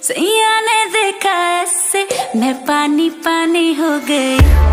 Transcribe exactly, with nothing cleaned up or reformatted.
सैया ने देखा ऐसे मैं पानी पानी हो गई।